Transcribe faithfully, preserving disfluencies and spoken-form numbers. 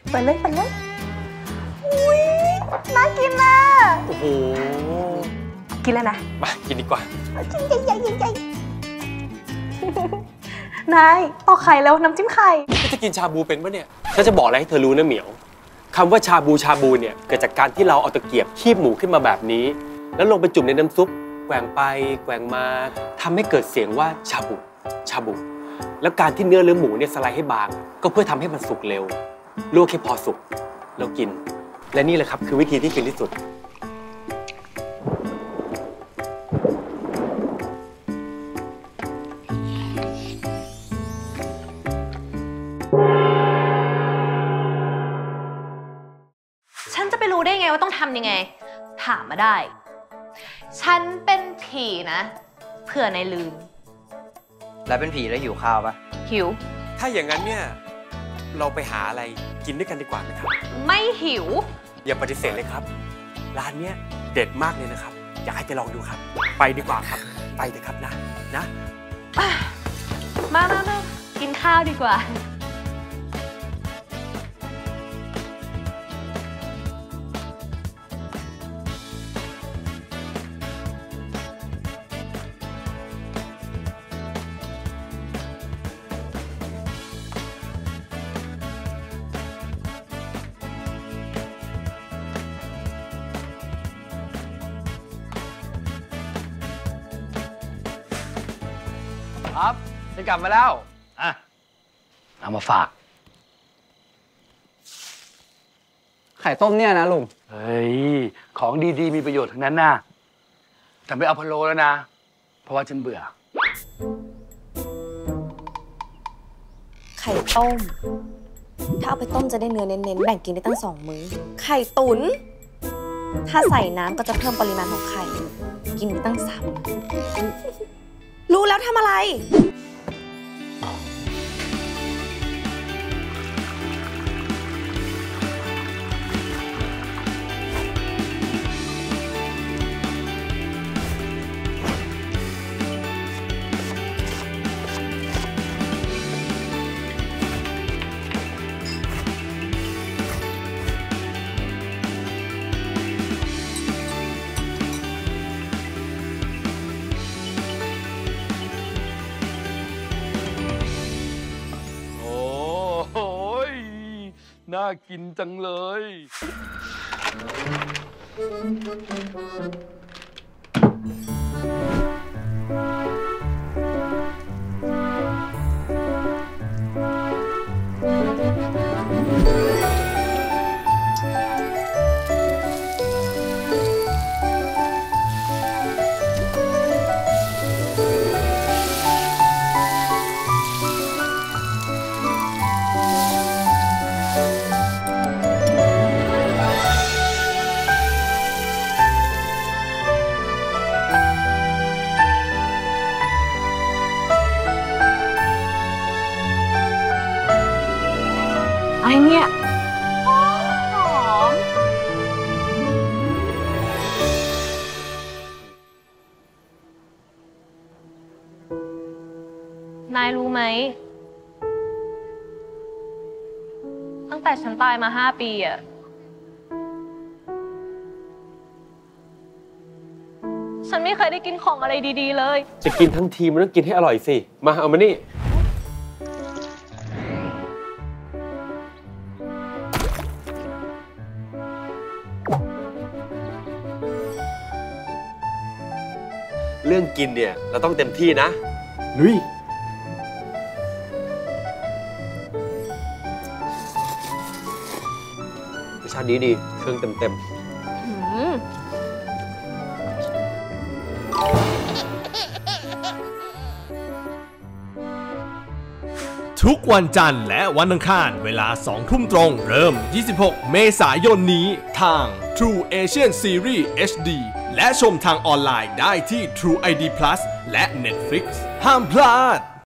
เปิดเลยเปิดเลยอุ้ยน่ากินนะโอ้โหกินแล้วนะมากินดีกว่ากินใหญ่ใหญ่ใหญ่ใหญ่นายต่อไข่แล้วน้ำจิ้มไข่จะกินชาบูเป็นปะเนี่ยถ้าจะบอกอะไรให้เธอรู้นะเหมียวคำว่าชาบูชาบูเนี่ยเกิดจากการที่เราเอาตะเกียบคีบหมูขึ้นมาแบบนี้แล้วลงไปจุ่มในน้ำซุปแกว่งไปแกว่งมาทำให้เกิดเสียงว่าชาบูชาบูแล้วการที่เนื้อหรือหมูเนี่ยสไลด์ให้บางก็เพื่อทำให้มันสุกเร็วลวกแค่พอสุกแล้วกินและนี่แหละครับคือวิธีที่ฟินที่สุดฉันจะไปรู้ได้ไงว่าต้องทำยังไงถามมาได้ฉันเป็นผีนะเผื่อนายลืมแล้วเป็นผีแล้วหิวข้าวปะหิวถ้าอย่างนั้นเนี่ยเราไปหาอะไรกินด้วยกันดีกว่าไหมครับไม่หิวอย่าปฏิเสธเลยครับร้านเนี้ยเด็ดมากเลยนะครับอยากให้ไปลองดูครับไปดีกว่าครับไปเถอะครับนะนะมามามากินข้าวดีกว่าครับจะกลับมาแล้วอ่ะเอามาฝากไข่ต้มเนี่ยนะลุงเฮ้ยของดีๆมีประโยชน์ทั้งนั้นนะแต่ไม่เอาพะโล้แล้วนะเพราะว่าฉันเบื่อไข่ต้มถ้าเอาไปต้มจะได้เนื้อเน้นๆแบ่งกินได้ตั้งสองมื้อไข่ตุ๋นถ้าใส่น้ำก็จะเพิ่มปริมาณของไข่กินได้ตั้งสามรู้แล้วทำอะไรน่ากินจังเลยอะไรเนี่ยหอมนายรู้ไหมตั้งแต่ฉันตายมาห้าปีอะฉันไม่เคยได้กินของอะไรดีๆเลยจะกินทั้งทีมันต้องกินให้อร่อยสิมาเอามานี่เรื่องกินเนี่ยเราต้องเต็มที่นะลุยรสชาติดีดีเครื่องเต็มเต็มทุกวันจันทร์และวันอังคารเวลาสองทุ่มตรงเริ่มยี่สิบหกเมษายนนี้ทาง True Asian Series เอช ดี และชมทางออนไลน์ได้ที่ True ไอ ดี Plus และ Netflix ห้ามพลาด